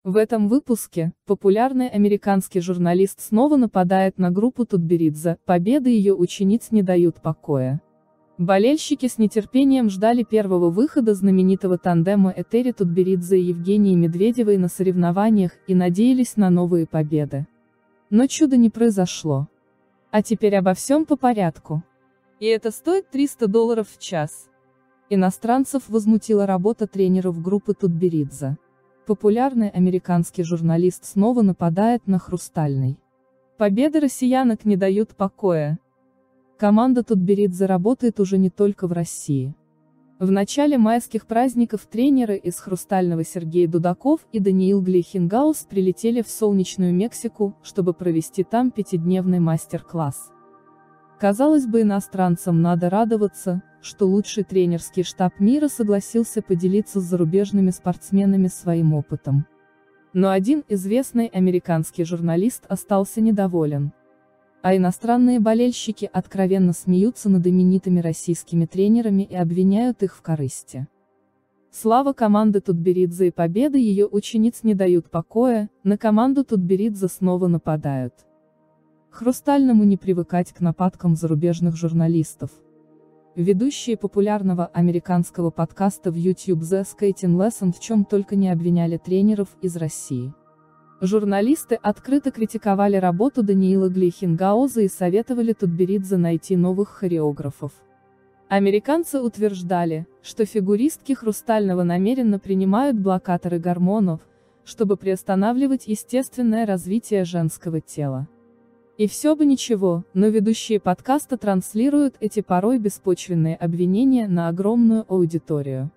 В этом выпуске популярный американский журналист снова нападает на группу Тутберидзе, победы ее учениц не дают покоя. Болельщики с нетерпением ждали первого выхода знаменитого тандема Этери Тутберидзе и Евгении Медведевой на соревнованиях и надеялись на новые победы. Но чуда не произошло. А теперь обо всем по порядку. И это стоит $300 в час. Иностранцев возмутила работа тренеров группы Тутберидзе. Популярный американский журналист снова нападает на Хрустальный. Победы россиянок не дают покоя. Команда Тутберидзе работает уже не только в России. В начале майских праздников тренеры из Хрустального Сергей Дудаков и Даниил Глейхенгаус прилетели в солнечную Мексику, чтобы провести там 5-дневный мастер-класс. Казалось бы, иностранцам надо радоваться, что лучший тренерский штаб мира согласился поделиться с зарубежными спортсменами своим опытом. Но один известный американский журналист остался недоволен. А иностранные болельщики откровенно смеются над именитыми российскими тренерами и обвиняют их в корысти. Слава команды Тутберидзе и победы ее учениц не дают покоя, на команду Тутберидзе снова нападают. Хрустальному не привыкать к нападкам зарубежных журналистов. Ведущие популярного американского подкаста в YouTube The Skating Lesson в чем только не обвиняли тренеров из России. Журналисты открыто критиковали работу Даниила Глейхенгауза и советовали Тутберидзе найти новых хореографов. Американцы утверждали, что фигуристки Хрустального намеренно принимают блокаторы гормонов, чтобы приостанавливать естественное развитие женского тела. И все бы ничего, но ведущие подкаста транслируют эти порой беспочвенные обвинения на огромную аудиторию.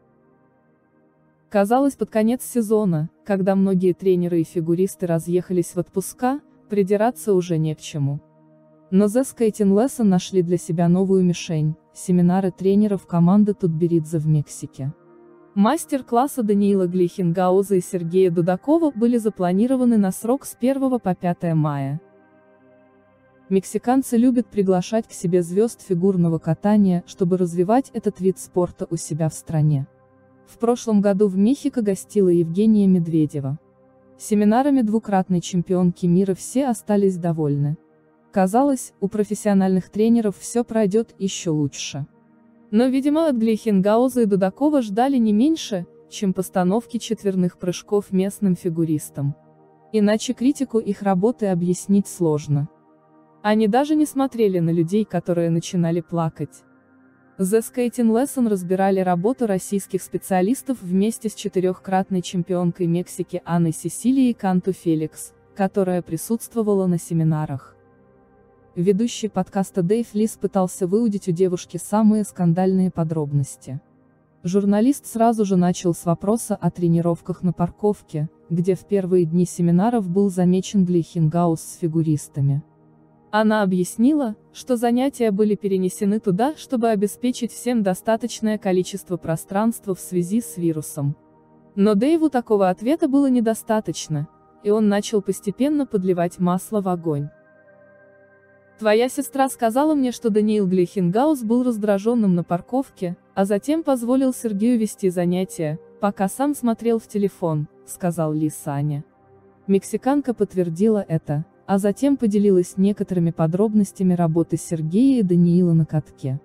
Казалось, под конец сезона, когда многие тренеры и фигуристы разъехались в отпуска, придираться уже не к чему. Но The Skating Lesson нашли для себя новую мишень – семинары тренеров команды Тутберидзе в Мексике. Мастер-классы Даниила Глейхенгауза и Сергея Дудакова были запланированы на срок с 1 по 5 мая. Мексиканцы любят приглашать к себе звезд фигурного катания, чтобы развивать этот вид спорта у себя в стране. В прошлом году в Мехико гостила Евгения Медведева. Семинарами двукратной чемпионки мира все остались довольны. Казалось, у профессиональных тренеров все пройдет еще лучше. Но, видимо, от Глейхенгауза и Дудакова ждали не меньше, чем постановки четверных прыжков местным фигуристам. Иначе критику их работы объяснить сложно. Они даже не смотрели на людей, которые начинали плакать. The Skating Lesson разбирали работу российских специалистов вместе с четырехкратной чемпионкой Мексики Анной Сесилией Канту Феликс, которая присутствовала на семинарах. Ведущий подкаста Дэйв Лис пытался выудить у девушки самые скандальные подробности. Журналист сразу же начал с вопроса о тренировках на парковке, где в первые дни семинаров был замечен Глейхенгаус с фигуристами. Она объяснила, что занятия были перенесены туда, чтобы обеспечить всем достаточное количество пространства в связи с вирусом. Но Дэйву такого ответа было недостаточно, и он начал постепенно подливать масло в огонь. «Твоя сестра сказала мне, что Даниил Глейхенгаус был раздраженным на парковке, а затем позволил Сергею вести занятия, пока сам смотрел в телефон», — сказал Ли Саня. Мексиканка подтвердила это, а затем поделилась некоторыми подробностями работы Сергея и Даниила на катке.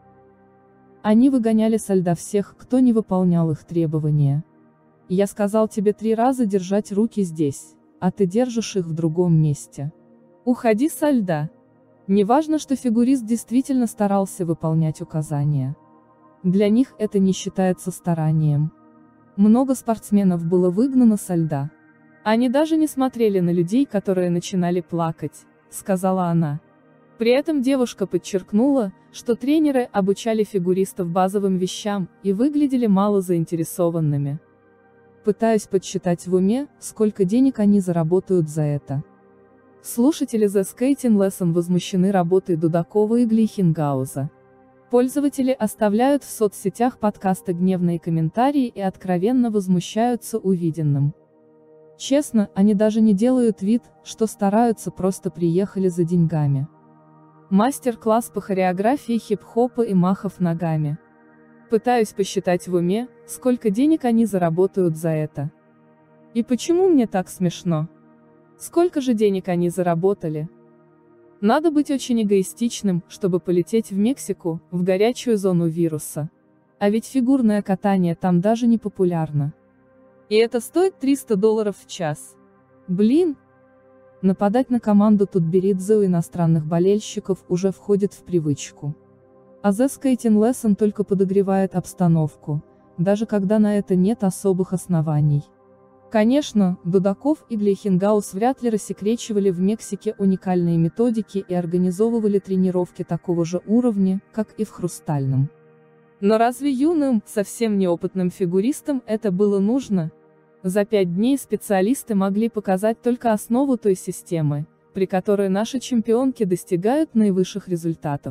Они выгоняли со льда всех, кто не выполнял их требования. «Я сказал тебе 3 раза держать руки здесь, а ты держишь их в другом месте. Уходи со льда». Неважно, что фигурист действительно старался выполнять указания. Для них это не считается старанием. Много спортсменов было выгнано со льда. «Они даже не смотрели на людей, которые начинали плакать», — сказала она. При этом девушка подчеркнула, что тренеры обучали фигуристов базовым вещам и выглядели мало заинтересованными. «Пытаюсь подсчитать в уме, сколько денег они заработают за это». Слушатели The Skating Lesson возмущены работой Дудакова и Глейхенгауза. Пользователи оставляют в соцсетях подкаста гневные комментарии и откровенно возмущаются увиденным. Честно, они даже не делают вид, что стараются, просто приехали за деньгами. Мастер-класс по хореографии хип-хопа и махов ногами. Пытаюсь посчитать в уме, сколько денег они заработают за это. И почему мне так смешно? Сколько же денег они заработали? Надо быть очень эгоистичным, чтобы полететь в Мексику, в горячую зону вируса. А ведь фигурное катание там даже не популярно. И это стоит $300 в час. Блин! Нападать на команду Тутберидзе у иностранных болельщиков уже входит в привычку. А The Skating Lesson только подогревает обстановку, даже когда на это нет особых оснований. Конечно, Дудаков и Глейхенгаус вряд ли рассекречивали в Мексике уникальные методики и организовывали тренировки такого же уровня, как и в Хрустальном. Но разве юным, совсем неопытным фигуристам это было нужно? За 5 дней специалисты могли показать только основу той системы, при которой наши чемпионки достигают наивысших результатов.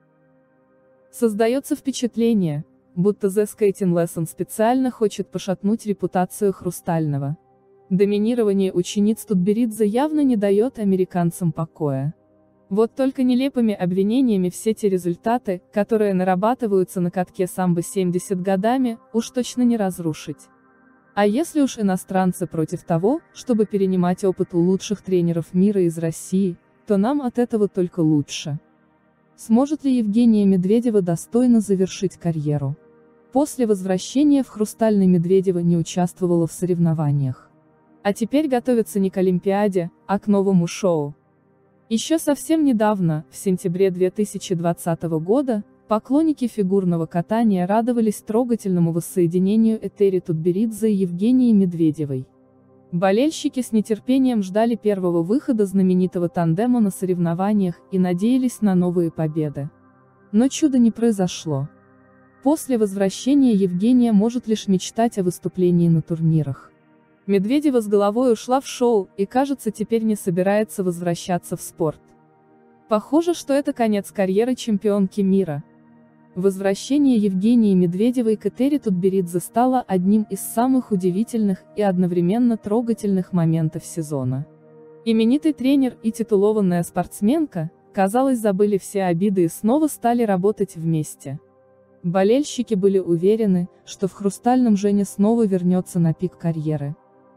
Создается впечатление, будто The Skating Lesson специально хочет пошатнуть репутацию Хрустального. Доминирование учениц Тутберидзе явно не дает американцам покоя. Вот только нелепыми обвинениями все те результаты, которые нарабатываются на катке самбо 70 годами, уж точно не разрушить. А если уж иностранцы против того, чтобы перенимать опыт у лучших тренеров мира из России, то нам от этого только лучше. Сможет ли Евгения Медведева достойно завершить карьеру? После возвращения в Хрустальный Медведева не участвовала в соревнованиях. А теперь готовится не к Олимпиаде, а к новому шоу. Еще совсем недавно, в сентябре 2020 года, поклонники фигурного катания радовались трогательному воссоединению Этери Тутберидзе и Евгении Медведевой. Болельщики с нетерпением ждали первого выхода знаменитого тандема на соревнованиях и надеялись на новые победы. Но чуда не произошло. После возвращения Евгения может лишь мечтать о выступлении на турнирах. Медведева с головой ушла в шоу и, кажется, теперь не собирается возвращаться в спорт. Похоже, что это конец карьеры чемпионки мира. Возвращение Евгении Медведевой к Этери Тутберидзе стало одним из самых удивительных и одновременно трогательных моментов сезона. Именитый тренер и титулованная спортсменка, казалось, забыли все обиды и снова стали работать вместе. Болельщики были уверены, что в Хрустальном Женя снова вернется на пик карьеры.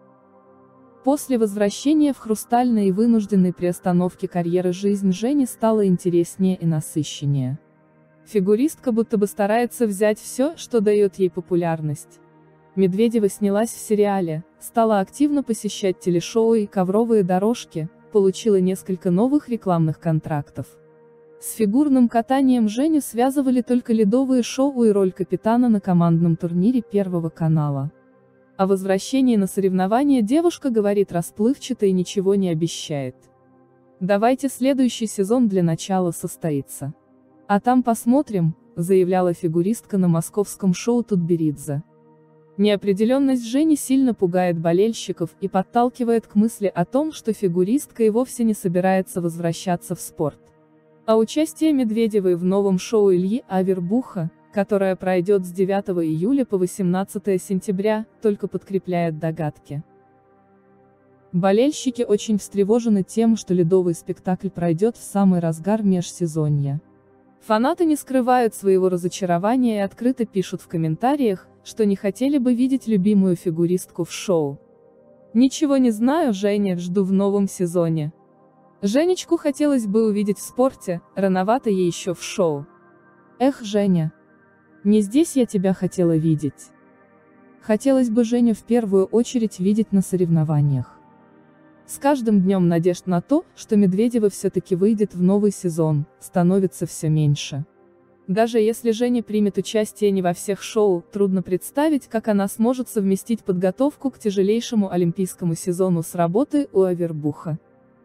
После возвращения в Хрустальный и вынужденной приостановки карьеры жизнь Жени стала интереснее и насыщеннее. Фигуристка будто бы старается взять все, что дает ей популярность. Медведева снялась в сериале, стала активно посещать телешоу и ковровые дорожки, получила несколько новых рекламных контрактов. С фигурным катанием Женю связывали только ледовые шоу и роль капитана на командном турнире Первого канала. О возвращении на соревнования девушка говорит расплывчато и ничего не обещает. «Давайте следующий сезон для начала состоится. А там посмотрим», — заявляла фигуристка на московском шоу Тутберидзе. Неопределенность Жени сильно пугает болельщиков и подталкивает к мысли о том, что фигуристка и вовсе не собирается возвращаться в спорт. А участие Медведевой в новом шоу Ильи Авербуха, которое пройдет с 9 июля по 18 сентября, только подкрепляет догадки. Болельщики очень встревожены тем, что ледовый спектакль пройдет в самый разгар межсезонья. Фанаты не скрывают своего разочарования и открыто пишут в комментариях, что не хотели бы видеть любимую фигуристку в шоу. «Ничего не знаю, Женя, жду в новом сезоне. Женечку хотелось бы увидеть в спорте, рановато ей еще в шоу. Эх, Женя. Не здесь я тебя хотела видеть. Хотелось бы Женю в первую очередь видеть на соревнованиях». С каждым днем надежд на то, что Медведева все-таки выйдет в новый сезон, становится все меньше. Даже если Женя примет участие не во всех шоу, трудно представить, как она сможет совместить подготовку к тяжелейшему олимпийскому сезону с работой у Авербуха.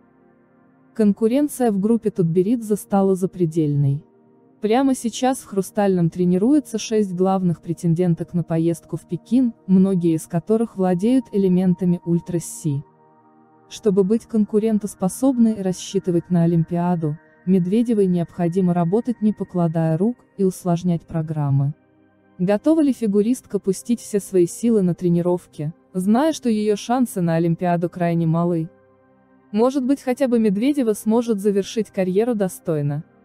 Конкуренция в группе Тутберидзе стала запредельной. Прямо сейчас в Хрустальном тренируется 6 главных претенденток на поездку в Пекин, многие из которых владеют элементами ультра-Си. Чтобы быть конкурентоспособной и рассчитывать на Олимпиаду, Медведевой необходимо работать не покладая рук и усложнять программы. Готова ли фигуристка пустить все свои силы на тренировки, зная, что ее шансы на Олимпиаду крайне малы? Может быть, хотя бы Медведева сможет завершить карьеру достойно.